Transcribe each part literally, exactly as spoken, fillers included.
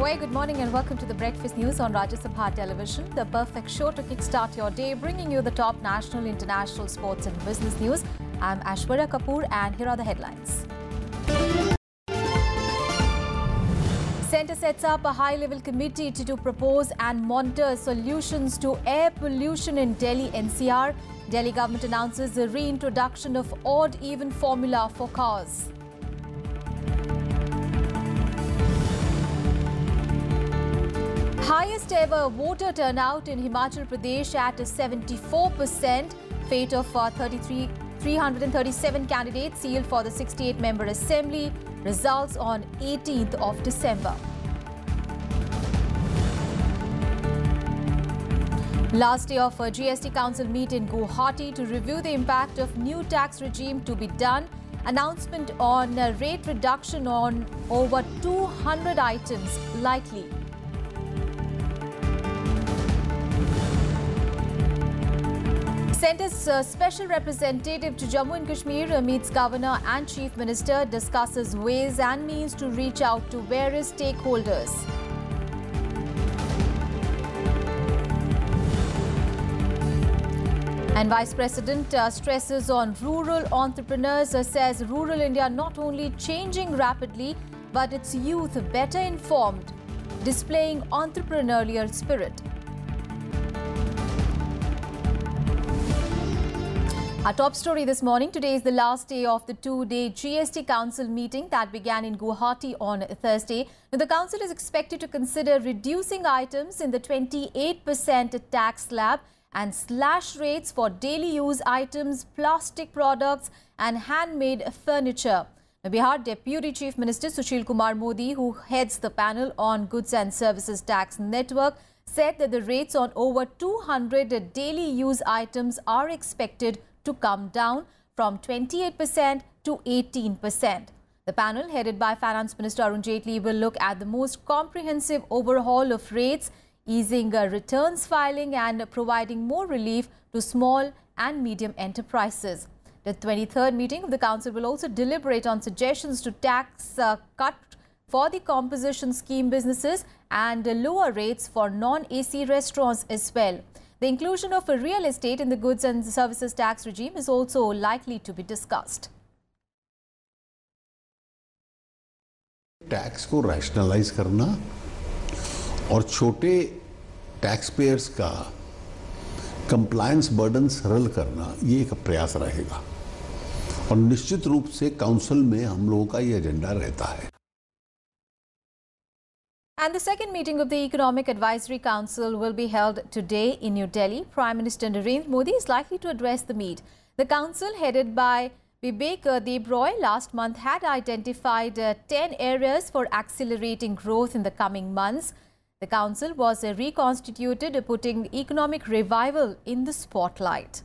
very good morning and welcome to the Breakfast News on Rajya Sabha Television, the perfect show to kickstart your day, bringing you the top national, international, sports and business news. I'm Aishwarya Kapoor and here are the headlines. Centre sets up a high-level committee to, to propose and monitor solutions to air pollution in Delhi N C R. Delhi government announces the reintroduction of odd-even formula for cars. Highest ever voter turnout in Himachal Pradesh at seventy-four percent. Fate of uh, three hundred thirty-seven candidates sealed for the sixty-eight member assembly. Results on eighteenth of December. Last day of a G S T Council meet in Guwahati to review the impact of new tax regime to be done. Announcement on uh, rate reduction on over two hundred items likely. Centre's uh, special representative to Jammu and Kashmir uh, meets Governor and Chief Minister, discusses ways and means to reach out to various stakeholders. And Vice President uh, stresses on rural entrepreneurs, uh, says rural India not only changing rapidly, but its youth better informed, displaying entrepreneurial spirit. Our top story this morning. Today is the last day of the two-day G S T Council meeting that began in Guwahati on Thursday. Now, the Council is expected to consider reducing items in the twenty-eight percent tax slab and slash rates for daily use items, plastic products and handmade furniture. Now, Bihar Deputy Chief Minister Sushil Kumar Modi, who heads the panel on Goods and Services Tax Network, said that the rates on over two hundred daily use items are expected to come down from twenty-eight percent to eighteen percent. The panel, headed by Finance Minister Arun Jaitley, will look at the most comprehensive overhaul of rates, easing uh, returns filing and providing more relief to small and medium enterprises. The twenty-third meeting of the Council will also deliberate on suggestions to tax uh, cut for the composition scheme businesses and uh, lower rates for non-A C restaurants as well. The inclusion of a real estate in the goods and services tax regime is also likely to be discussed. Tax को rationalise करना और छोटे tax payers का compliance burden सरल करना, ये एक प्रयास रहेगा और निश्चित रूप से काउंसिल में हम लोगों का ये एजेंडा रहता है. And the second meeting of the Economic Advisory Council will be held today in New Delhi. Prime Minister Narendra Modi is likely to address the meet. The council, headed by Vivek Debroy, last month had identified uh, ten areas for accelerating growth in the coming months. The council was uh, reconstituted, uh, putting economic revival in the spotlight.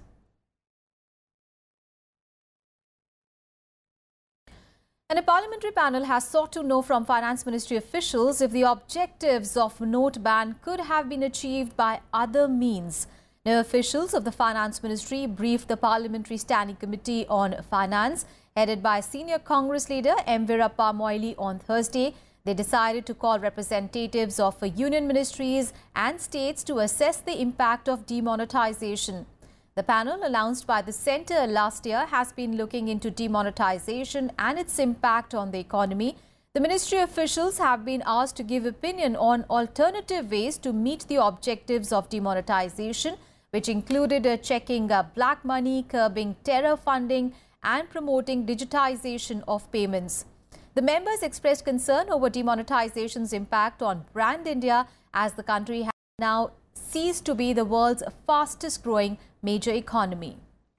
And a parliamentary panel has sought to know from Finance Ministry officials if the objectives of note ban could have been achieved by other means. Now, officials of the Finance Ministry briefed the Parliamentary Standing Committee on Finance, headed by senior Congress leader M. Veerappa Moily on Thursday. They decided to call representatives of union ministries and states to assess the impact of demonetization. The panel, announced by the centre last year, has been looking into demonetization and its impact on the economy. The ministry officials have been asked to give opinion on alternative ways to meet the objectives of demonetization, which included uh, checking uh, black money, curbing terror funding and promoting digitization of payments. The members expressed concern over demonetization's impact on brand India, as the country has now ceased to be the world's fastest growing major economy.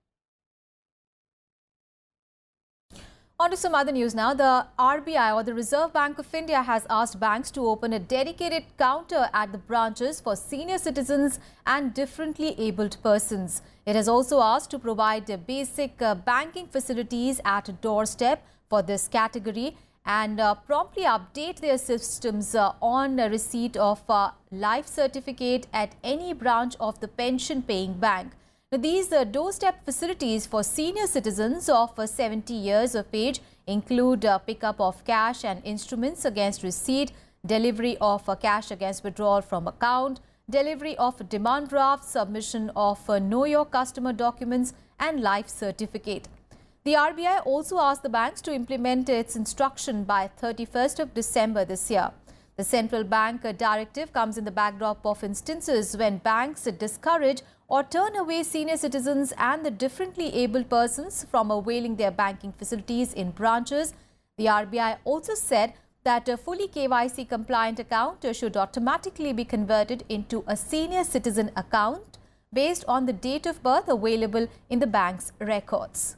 On to some other news now. The R B I, or the Reserve Bank of India, has asked banks to open a dedicated counter at the branches for senior citizens and differently abled persons. It has also asked to provide basic uh, banking facilities at a doorstep for this category and uh, promptly update their systems uh, on a receipt of uh, life certificate at any branch of the pension-paying bank. Now, these uh, doorstep facilities for senior citizens of uh, seventy years of age include uh, pickup of cash and instruments against receipt, delivery of uh, cash against withdrawal from account, delivery of demand draft, submission of uh, know your customer documents and life certificate. The R B I also asked the banks to implement its instruction by thirty-first of December this year. The central bank directive comes in the backdrop of instances when banks discourage or turn away senior citizens and the differently abled persons from availing their banking facilities in branches. The R B I also said that a fully K Y C compliant account should automatically be converted into a senior citizen account based on the date of birth available in the bank's records.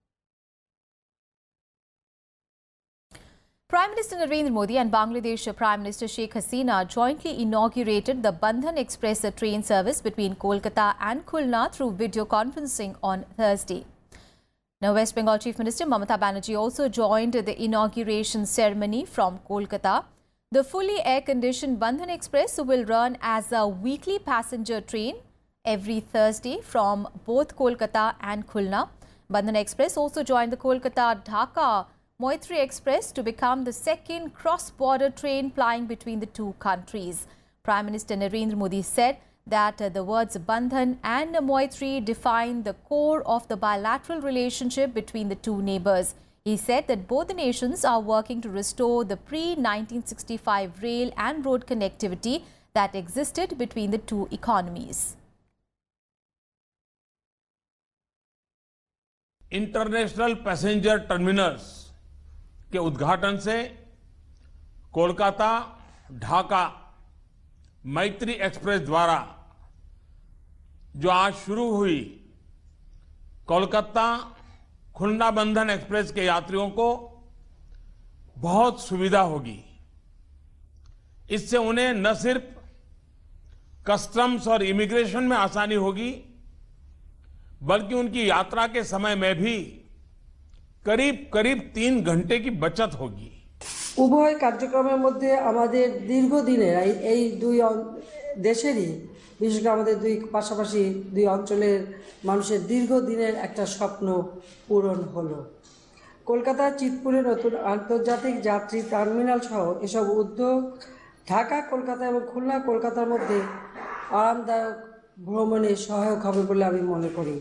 Prime Minister Narendra Modi and Bangladesh Prime Minister Sheikh Hasina jointly inaugurated the Bandhan Express train service between Kolkata and Khulna through video conferencing on Thursday. Now, West Bengal Chief Minister Mamata Banerjee also joined the inauguration ceremony from Kolkata. The fully air-conditioned Bandhan Express will run as a weekly passenger train every Thursday from both Kolkata and Khulna. Bandhan Express also joined the Kolkata-Dhaka Moitri Express to become the second cross-border train plying between the two countries. Prime Minister Narendra Modi said that uh, the words Bandhan and Moitri define the core of the bilateral relationship between the two neighbours. He said that both the nations are working to restore the pre nineteen sixty-five rail and road connectivity that existed between the two economies. International passenger terminals के उद्घाटन से कोलकाता ढाका मैत्री express द्वारा जो आज शुरू हुई कोलकाता खुलना बंधन एक्सप्रेस के यात्रियों को बहुत सुविधा होगी। इससे उन्हें न सिर्फ कस्टम्स और इमिग्रेशन में आसानी होगी बल्कि उनकी यात्रा के समय में भी करीब करीब तीन घंटे की बचत होगी। উভয় কার্যক্রমের মধ্যে আমাদের দীর্ঘদিনের এই দুই দেশেরই বিশেষ করে আমাদের দুই পাশাপাশি দুই অঞ্চলের মানুষের দীর্ঘদিনের একটা স্বপ্ন পূরণ হলো। কলকাতা চিতপুরে নতুন আন্তর্জাতিক যাত্রী টার্মিনাল সহ এসব উদ্যোগ ঢাকা কলকাতা এবং খুলনা কলকাতার মধ্যে আরামদায়ক ভ্রমণে সহায়ক হবে বলে আমি মনে করি।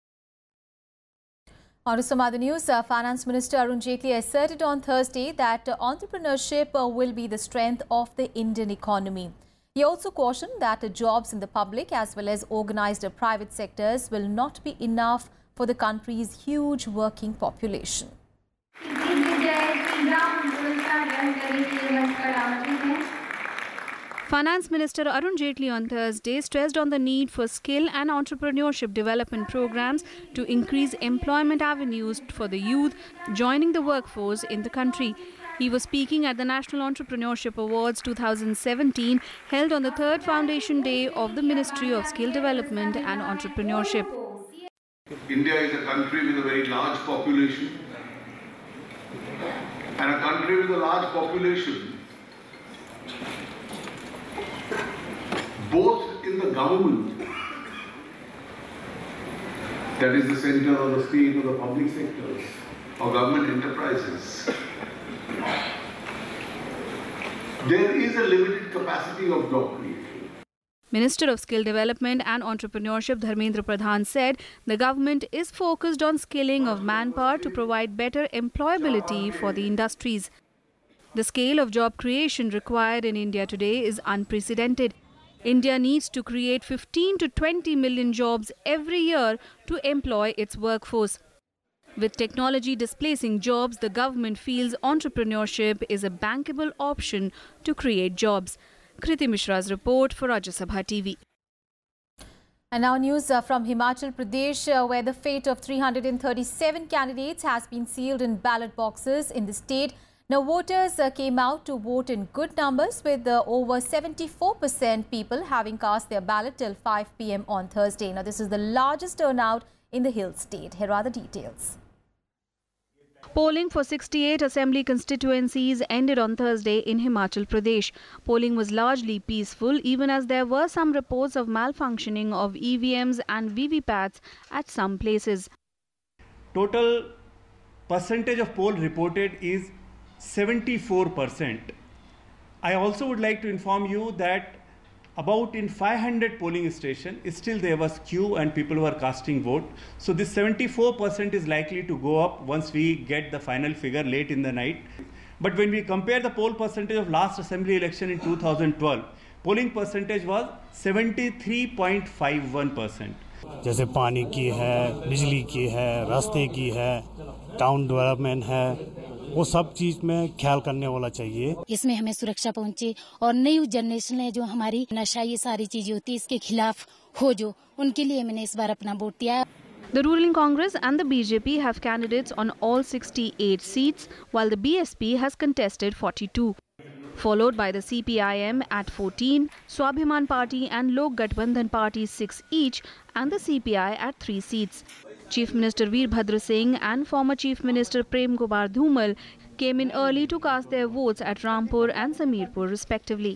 On to some other news, uh, Finance Minister Arun Jaitley asserted on Thursday that uh, entrepreneurship uh, will be the strength of the Indian economy. He also cautioned that uh, jobs in the public as well as organised uh, private sectors will not be enough for the country's huge working population. Finance Minister Arun Jaitley on Thursday stressed on the need for skill and entrepreneurship development programs to increase employment avenues for the youth joining the workforce in the country. He was speaking at the National Entrepreneurship Awards twenty seventeen held on the third Foundation Day of the Ministry of Skill Development and Entrepreneurship. India is a country with a very large population, and a country with a large population, both in the government, that is the center or the state or the public sectors, or government enterprises, there is a limited capacity of job creation. Minister of Skill Development and Entrepreneurship Dharmendra Pradhan said the government is focused on skilling of manpower to provide better employability for the industries. The scale of job creation required in India today is unprecedented. India needs to create fifteen to twenty million jobs every year to employ its workforce. With technology displacing jobs, the government feels entrepreneurship is a bankable option to create jobs. Kriti Mishra's report for Rajya Sabha T V. And now news uh, from Himachal Pradesh, uh, where the fate of three hundred thirty-seven candidates has been sealed in ballot boxes in the state. Now, voters uh, came out to vote in good numbers, with uh, over seventy-four percent people having cast their ballot till five p m on Thursday. Now, this is the largest turnout in the hill state. Here are the details. Polling for sixty-eight assembly constituencies ended on Thursday in Himachal Pradesh. Polling was largely peaceful, even as there were some reports of malfunctioning of E V Ms and V V Pats at some places. Total percentage of poll reported is seventy-four percent. I also would like to inform you that about in five hundred polling stations, still there was queue and people were casting vote. So this seventy-four percent is likely to go up once we get the final figure late in the night. But when we compare the poll percentage of last assembly election in two thousand twelve, polling percentage was seventy-three point five one percent. जैसे पानी की है, बिजली की है, रास्ते की है, टाउन डेवलपमेंट है, वो सब चीज में ख्याल करने वाला चाहिए. इसमें हमें सुरक्षा पहुंचे और नई जनरेशन है जो हमारी नशा ये सारी चीजें होती है इसके खिलाफ हो जो उनके लिए मैंने इस बार अपना वोट दिया. The ruling Congress and the B J P have candidates on all sixty-eight seats, while the B S P has contested forty-two. Followed by the C P I M at fourteen, Swabhiman Party and Lok Gathbandhan Party six each, and the C P I at three seats. Chief Minister Veerbhadra Singh and former Chief Minister Prem Kumar Dhumal came in early to cast their votes at Rampur and Samirpur respectively.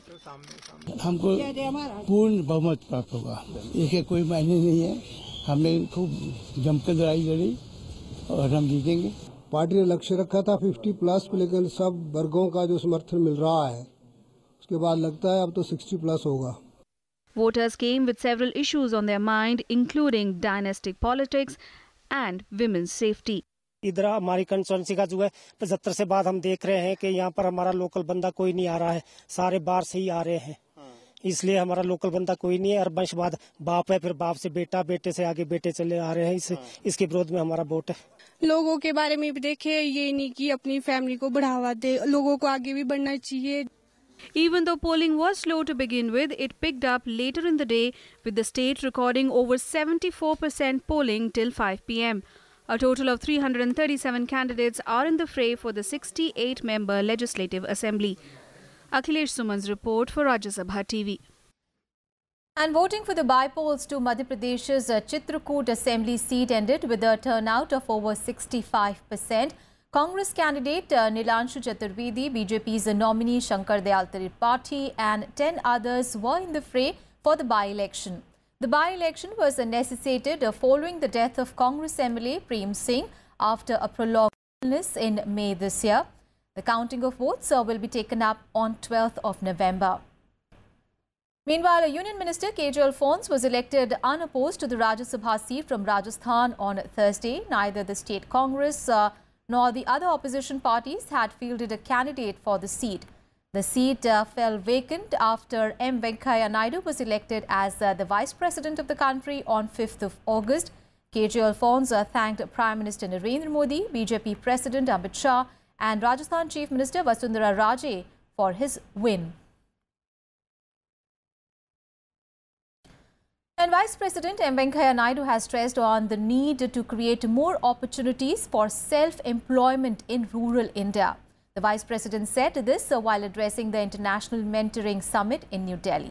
हमको पूर्ण बहुमत प्राप्त होगा. इसके कोई मायने नहीं है. हमने खूब जमकर लड़ाई लड़ी और हम जीतेंगे. पार्टी ने लक्ष्य रखा था पचास प्लस, लेकिन सब वर्गों का जो समर्थन मिल रहा है उसके बाद लगता है अब तो साठ प्लस होगा. Voters came with several issues on their mind, including dynastic politics and women's safety. इधर हमारी कंस्टिट्यूएंसी का जो है पचहत्तर से बाद हम देख रहे हैं कि यहाँ पर हमारा लोकल बंदा कोई नहीं आ रहा है, सारे बाहर से ही आ रहे हैं. इसलिए हमारा लोकल बंदा कोई नहीं है. और वंशवाद बाप है, फिर बाप से बेटा, बेटे से आगे बेटे चले आ रहे हैं. इस, इसके विरोध में हमारा वोट है. लोगों के बारे में भी देखे, ये नहीं कि अपनी फैमिली को बढ़ावा दे, लोगों को आगे भी बढ़ना चाहिए. Even though polling was slow to begin with, it picked up later in the day, with the state recording over seventy-four percent polling till five p m A total of three hundred thirty-seven candidates are in the fray for the sixty-eight member Legislative Assembly. Akhilesh Suman's report for Rajya Sabha T V. And voting for the by-polls to Madhya Pradesh's uh, Chitrakoot Assembly seat ended with a turnout of over sixty-five percent. Congress candidate uh, Nilanshu Chaturvedi, B J P's nominee Shankar Dayal Tripathi and ten others were in the fray for the by-election. The by-election was necessitated uh, following the death of Congress M L A Prem Singh after a prolonged illness in May this year. The counting of votes uh, will be taken up on twelfth of November. Meanwhile, Union Minister K J Alphonse was elected unopposed to the Rajya Sabha seat from Rajasthan on Thursday. Neither the state Congress uh, nor the other opposition parties had fielded a candidate for the seat. The seat uh, fell vacant after M Venkaiah Naidu was elected as uh, the Vice President of the country on fifth of August. K J Alphonse uh, thanked Prime Minister Narendra Modi, B J P President Amit Shah and Rajasthan Chief Minister Vasundhara Raje for his win. And Vice President M Venkaiah Naidu has stressed on the need to create more opportunities for self-employment in rural India. The Vice President said this while addressing the International Mentoring Summit in New Delhi.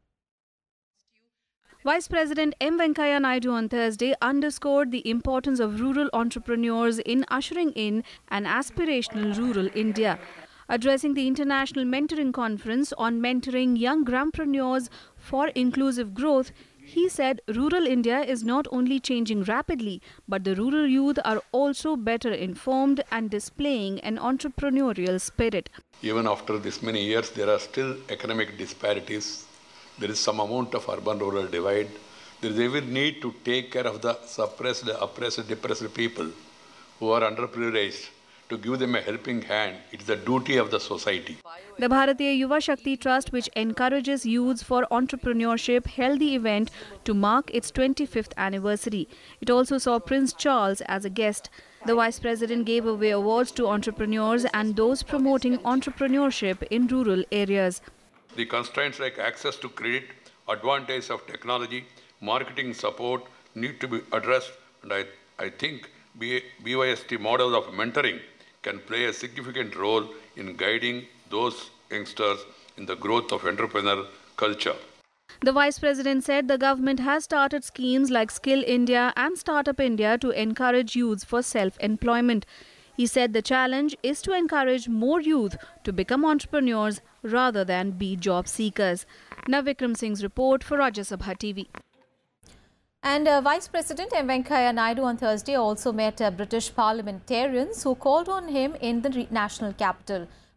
Vice President M Venkaiah Naidu on Thursday underscored the importance of rural entrepreneurs in ushering in an aspirational rural India. Addressing the International Mentoring Conference on mentoring young grampreneurs for inclusive growth, he said rural India is not only changing rapidly, but the rural youth are also better informed and displaying an entrepreneurial spirit. Even after this many years, there are still economic disparities. There is some amount of urban-rural divide. There is every need to take care of the suppressed, oppressed, depressed people who are underprivileged, to give them a helping hand. It's the duty of the society. The Bharatiya Yuva Shakti Trust, which encourages youths for entrepreneurship, held the event to mark its twenty-fifth anniversary. It also saw Prince Charles as a guest. The Vice President gave away awards to entrepreneurs and those promoting entrepreneurship in rural areas. The constraints like access to credit, advantage of technology, marketing support need to be addressed, and I, I think B Y S T models of mentoring can play a significant role in guiding those youngsters in the growth of entrepreneurial culture. The Vice President said the government has started schemes like Skill India and Startup India to encourage youths for self-employment. He said the challenge is to encourage more youth to become entrepreneurs rather than be job seekers. Navikram Singh's report for Rajya Sabha T V. And uh, Vice President M Venkaiah Naidu on Thursday also met uh, British parliamentarians who called on him in the national capital.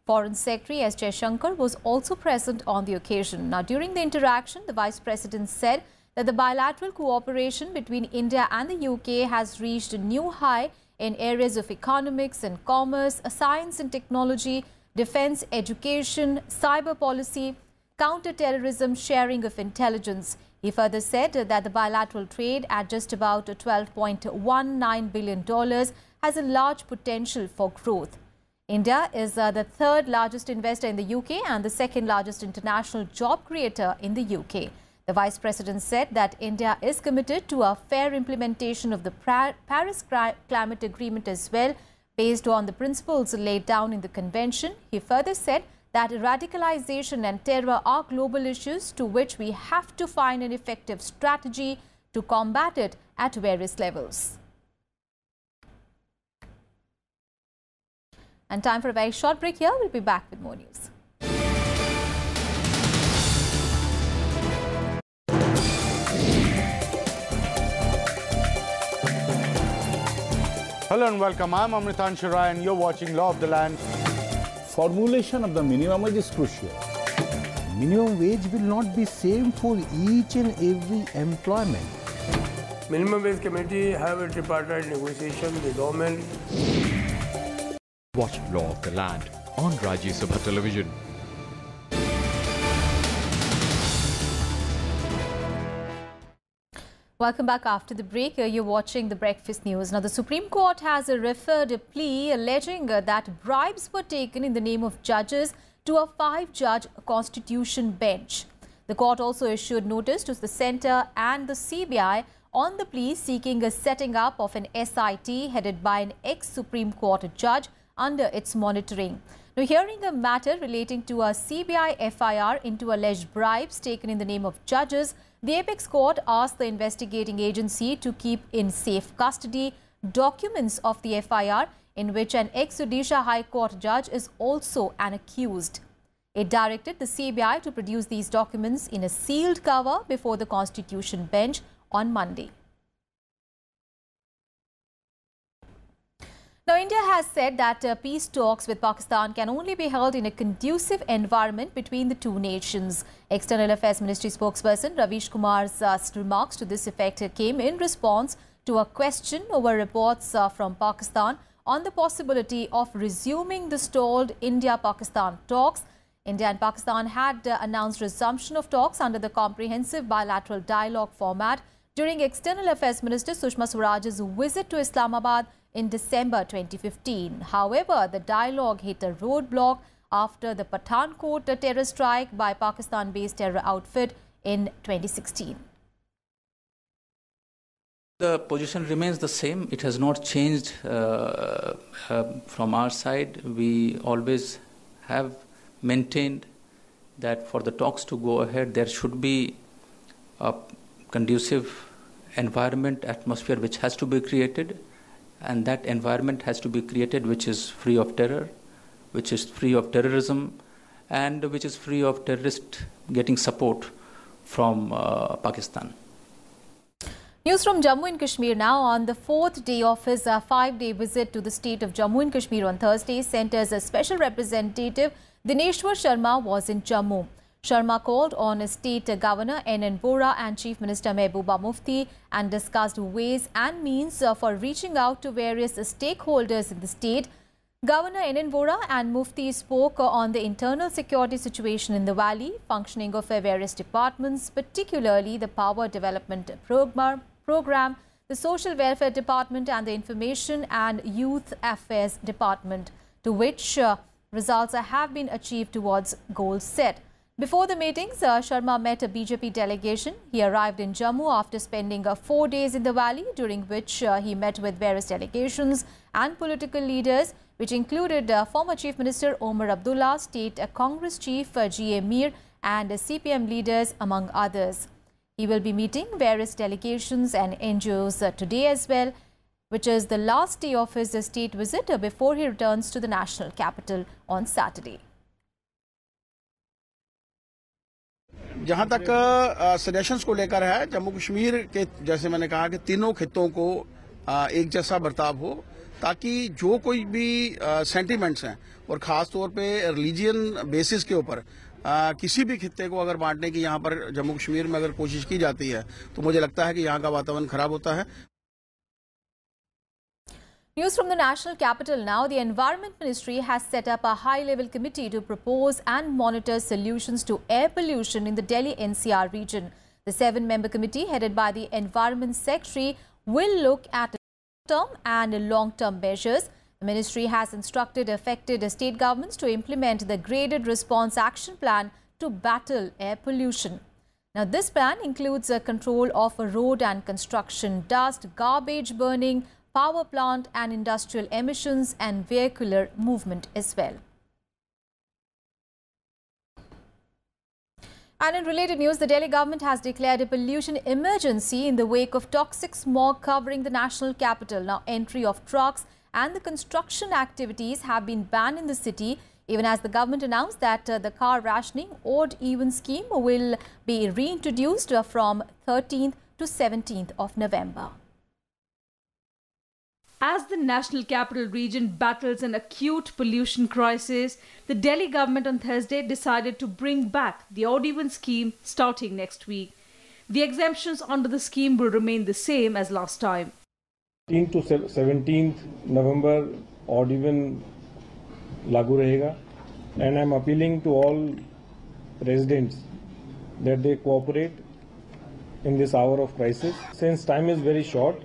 Foreign Secretary S. Jaishankar was also present on the occasion. Now, during the interaction, the Vice President said that the bilateral cooperation between India and the U K has reached a new high in areas of economics and commerce, science and technology, defense, education, cyber policy, counter-terrorism, sharing of intelligence. He further said that the bilateral trade at just about twelve point one nine billion dollars has a large potential for growth. India is uh, the third largest investor in the U K and the second largest international job creator in the U K. The Vice President said that India is committed to a fair implementation of the Paris Climate Agreement as well, based on the principles laid down in the convention. He further said that radicalization and terror are global issues to which we have to find an effective strategy to combat it at various levels. And time for a very short break here. We'll be back with more news. Hello and welcome. I'm Amritan Rai and you're watching Law of the Land. Formulation of the minimum wage is crucial. Minimum wage will not be same for each and every employment. Minimum wage committee have a tripartite negotiation with the government. Watch Law of the Land on Rajya Sabha Television. Welcome back after the break. You're watching the Breakfast News. Now, the Supreme Court has referred a plea alleging that bribes were taken in the name of judges to a five-judge constitution bench. The court also issued notice to the centre and the C B I on the plea seeking a setting up of an S I T headed by an ex-Supreme Court judge under its monitoring. Now, hearing a matter relating to a C B I F I R into alleged bribes taken in the name of judges, the Apex Court asked the investigating agency to keep in safe custody documents of the F I R in which an ex-Odisha High Court judge is also an accused. It directed the C B I to produce these documents in a sealed cover before the Constitution bench on Monday. Now, India has said that uh, peace talks with Pakistan can only be held in a conducive environment between the two nations. External Affairs Ministry spokesperson Ravish Kumar's uh, remarks to this effect came in response to a question over reports uh, from Pakistan on the possibility of resuming the stalled India-Pakistan talks. India and Pakistan had uh, announced resumption of talks under the comprehensive bilateral dialogue format during External Affairs Minister Sushma Swaraj's visit to Islamabad in December twenty fifteen. However, the dialogue hit a roadblock after the Pathankot terror strike by Pakistan-based terror outfit in twenty sixteen. The position remains the same. It has not changed uh, uh, from our side. We always have maintained that for the talks to go ahead, there should be a conducive environment, atmosphere which has to be created. And that environment has to be created which is free of terror, which is free of terrorism, and which is free of terrorists getting support from uh, Pakistan. News from Jammu and Kashmir now. On the fourth day of his uh, five-day visit to the state of Jammu and Kashmir on Thursday, Centre's uh, Special Representative Dineshwar Sharma was in Jammu. Sharma called on State Governor N N Vora and Chief Minister Mehbooba Mufti and discussed ways and means for reaching out to various stakeholders in the state. Governor N N Vora and Mufti spoke on the internal security situation in the valley, functioning of various departments, particularly the Power Development Program, program the Social Welfare Department and the Information and Youth Affairs Department, to which uh, results have been achieved towards goals set. Before the meetings, uh, Sharma met a B J P delegation. He arrived in Jammu after spending uh, four days in the valley, during which uh, he met with various delegations and political leaders, which included uh, former Chief Minister Omar Abdullah, State uh, Congress Chief uh, G A Mir and uh, C P M leaders, among others. He will be meeting various delegations and N G Os uh, today as well, which is the last day of his uh, state visit uh, before he returns to the national capital on Saturday. जहाँ तक suggestions को लेकर है, जम्मू कश्मीर के जैसे मैंने कहा कि तीनों खित्तों को एक जैसा बर्ताव हो, ताकि जो कोई भी सेंटिमेंट्स हैं और ख़ास तौर पे रिलीजियन बेसिस के ऊपर किसी भी खित्ते को अगर बांटने की यहाँ पर जम्मू कश्मीर में अगर कोशिश की जाती है तो मुझे लगता है कि यहाँ का वातावरण खराब होता है। News from the national capital now. The Environment Ministry has set up a high-level committee to propose and monitor solutions to air pollution in the Delhi N C R region. The seven-member committee, headed by the Environment Secretary, will look at short-term and long-term measures. The ministry has instructed affected state governments to implement the graded response action plan to battle air pollution. Now, this plan includes a control of road and construction dust, garbage burning, power plant and industrial emissions and vehicular movement as well. And in related news, the Delhi government has declared a pollution emergency in the wake of toxic smog covering the national capital. Now, entry of trucks and the construction activities have been banned in the city, even as the government announced that uh, the car rationing odd-even scheme will be reintroduced uh, from thirteenth to seventeenth of November. As the national capital region battles an acute pollution crisis, the Delhi government on Thursday decided to bring back the odd-even scheme starting next week. The exemptions under the scheme will remain the same as last time. thirteenth to seventeenth November odd even लागू रहेगा, and I am appealing to all residents that they cooperate in this hour of crisis. Since time is very short,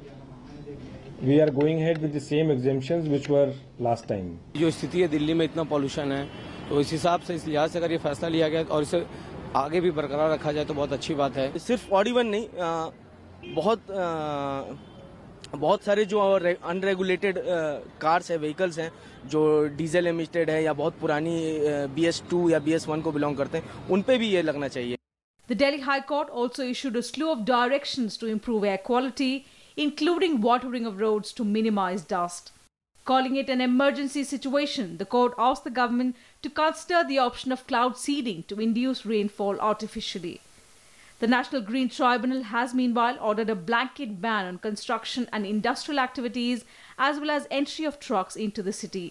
we are going ahead with the same exemptions which were last time. जो स्थिति है दिल्ली में, इतना pollution है, तो इस हिसाब से इस लिहाज से अगर ये फैसला लिया गया और इसे आगे भी बरकरार रखा जाए तो बहुत अच्छी बात है। सिर्फ ऑड इवन नहीं, आ, बहुत आ, बहुत सारे जो अनरेगुलेटेड कार्स है, व्हीकल्स हैं जो डीजल एमिटेड है या बहुत पुरानी बी एस टू या बी एस वन को बिलोंग करते हैं, उन पे भी ये लगना चाहिए। The Delhi High Court also issued a slew of directions to improve air quality, including watering of roads to minimize dust. Calling it an emergency situation, the court asked the government to consider the option of cloud seeding to induce rainfall artificially. The National Green Tribunal has meanwhile ordered a blanket ban on construction and industrial activities as well as entry of trucks into the city.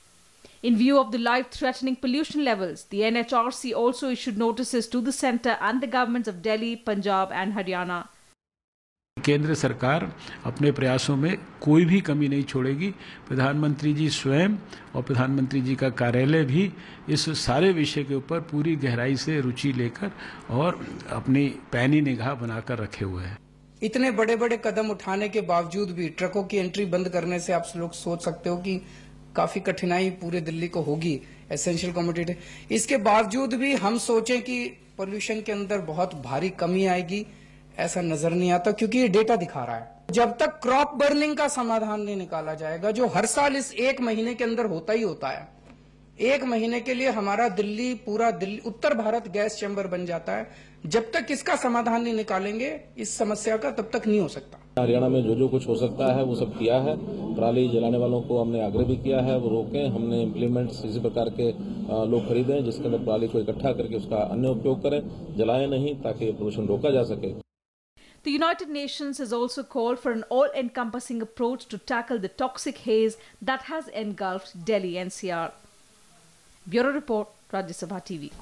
In view of the life-threatening pollution levels, the N H R C also issued notices to the centre and the governments of Delhi, Punjab and Haryana. केंद्र सरकार अपने प्रयासों में कोई भी कमी नहीं छोड़ेगी। प्रधानमंत्री जी स्वयं और प्रधानमंत्री जी का कार्यालय भी इस सारे विषय के ऊपर पूरी गहराई से रुचि लेकर और अपनी पैनी निगाह बनाकर रखे हुए हैं। इतने बड़े बड़े कदम उठाने के बावजूद भी ट्रकों की एंट्री बंद करने से आप लोग सोच सकते हो कि काफी कठिनाई पूरे दिल्ली को होगी, एसेंशियल कमोडिटी। इसके बावजूद भी हम सोचें कि पोल्यूशन के अंदर बहुत भारी कमी आएगी, ऐसा नजर नहीं आता, क्योंकि ये डेटा दिखा रहा है। जब तक क्रॉप बर्निंग का समाधान नहीं निकाला जाएगा, जो हर साल इस एक महीने के अंदर होता ही होता है, एक महीने के लिए हमारा दिल्ली, पूरा दिल्ली, उत्तर भारत गैस चैम्बर बन जाता है, जब तक इसका समाधान नहीं निकालेंगे इस समस्या का, तब तक नहीं हो सकता। हरियाणा में जो जो कुछ हो सकता है वो सब किया है। पराली जलाने वालों को हमने आग्रह भी किया है वो रोकें। हमने इम्प्लीमेंट्स इसी प्रकार के लोग खरीदें जिसके अंदर पराली को इकट्ठा करके उसका अन्य उपयोग करें, जलाएं नहीं, ताकि पोल्यूशन रोका जा सके। The United Nations has also called for an all-encompassing approach to tackle the toxic haze that has engulfed Delhi N C R. Bureau Report, Rajya Sabha T V.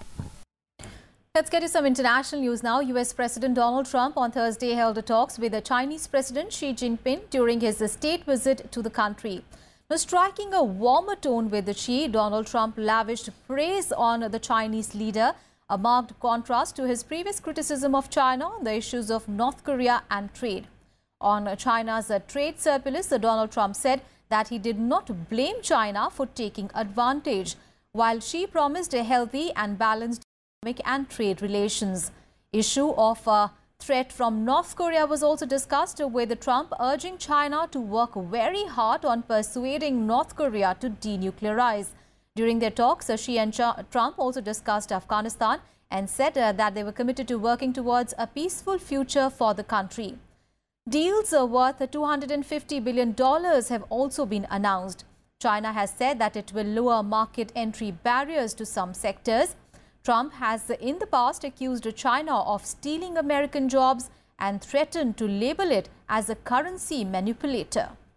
Let's get to some international news now. U S President Donald Trump on Thursday held talks with the Chinese President Xi Jinping during his state visit to the country. Now, striking a warmer tone with Xi, Donald Trump lavished praise on the Chinese leader, a marked contrast to his previous criticism of China on the issues of North Korea and trade. On China's trade surplus, Donald Trump said that he did not blame China for taking advantage, while Xi promised a healthy and balanced economic and trade relations. Issue of a threat from North Korea was also discussed, with Trump urging China to work very hard on persuading North Korea to denuclearize. During their talks, Xi and Trump also discussed Afghanistan and said uh, that they were committed to working towards a peaceful future for the country. Deals uh, worth two hundred fifty billion dollars have also been announced. China has said that it will lower market entry barriers to some sectors. Trump has uh, in the past accused China of stealing American jobs and threatened to label it as a currency manipulator.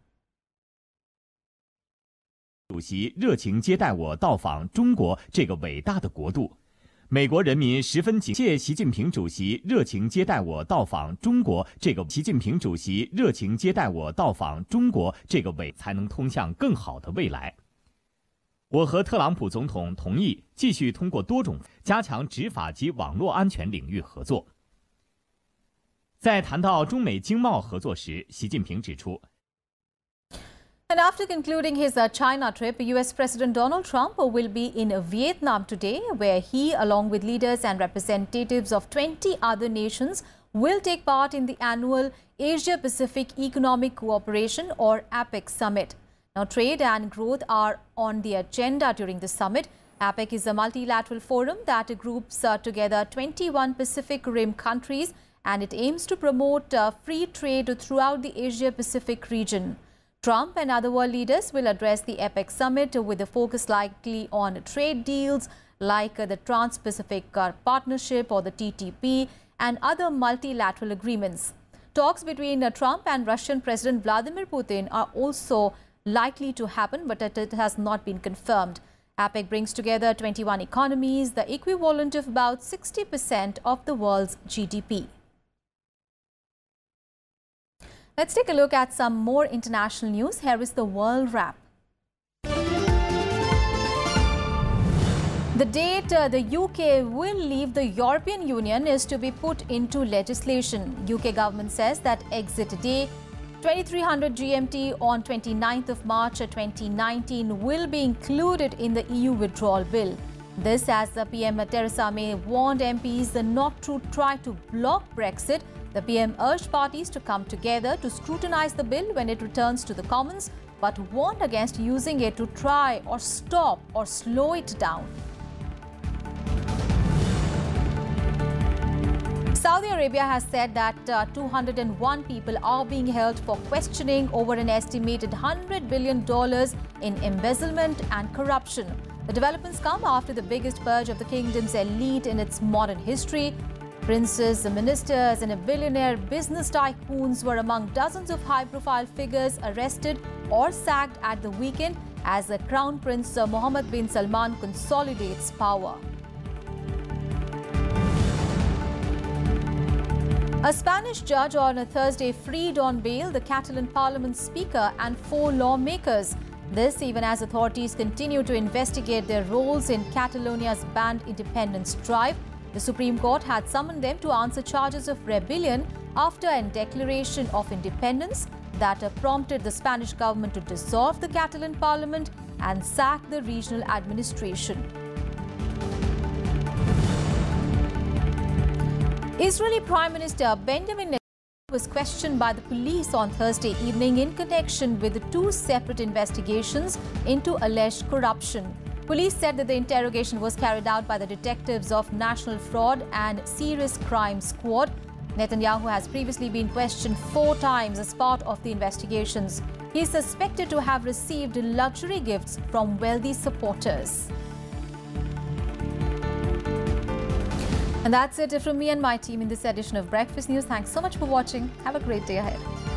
主席热情接待我到访中国这个伟大的国度。美国人民十分感谢习近平主席热情接待我到访中国这个习近平主席热情接待我到访中国这个伟，才能通向更好的未来。我和特朗普总统同意继续通过多种加强执法及网络安全领域合作。在谈到中美经贸合作时，习近平指出。 And after concluding his uh, China trip, U S President Donald Trump will be in Vietnam today, where he, along with leaders and representatives of twenty other nations, will take part in the annual Asia-Pacific Economic Cooperation or APEC summit. Now, trade and growth are on the agenda during the summit. APEC is a multilateral forum that groups uh, together twenty-one Pacific Rim countries, and it aims to promote uh, free trade throughout the Asia-Pacific region. Trump and other world leaders will address the APEC summit with a focus likely on trade deals like uh, the Trans-Pacific uh, Partnership or the T T P and other multilateral agreements. Talks between uh, Trump and Russian President Vladimir Putin are also likely to happen, but it has not been confirmed. APEC brings together twenty-one economies, the equivalent of about sixty percent of the world's G D P. Let's take a look at some more international news. Here is the World Wrap. The date uh, the U K will leave the European Union is to be put into legislation. U K government says that exit day twenty-three hundred G M T on twenty-ninth of March twenty nineteen will be included in the E U withdrawal bill. This as the P M Theresa May warned M Ps not to try to block Brexit. The P M urged parties to come together to scrutinise the bill when it returns to the Commons, but warned against using it to try or stop or slow it down. Saudi Arabia has said that uh, two hundred one people are being held for questioning over an estimated one hundred billion dollars in embezzlement and corruption. The developments come after the biggest purge of the kingdom's elite in its modern history. Princes, ministers and a billionaire business tycoons were among dozens of high-profile figures arrested or sacked at the weekend as the Crown Prince uh, Mohammed bin Salman consolidates power. A Spanish judge on a Thursday freed on bail the Catalan Parliament Speaker and four lawmakers. This even as authorities continue to investigate their roles in Catalonia's banned independence drive. The Supreme Court had summoned them to answer charges of rebellion after a declaration of independence that prompted the Spanish government to dissolve the Catalan parliament and sack the regional administration. Israeli Prime Minister Benjamin Netanyahu was questioned by the police on Thursday evening in connection with two separate investigations into alleged corruption. Police said that the interrogation was carried out by the detectives of National Fraud and Serious Crime Squad. Netanyahu has previously been questioned four times as part of the investigations. He is suspected to have received luxury gifts from wealthy supporters. And that's it from me and my team in this edition of Breakfast News. Thanks so much for watching. Have a great day ahead.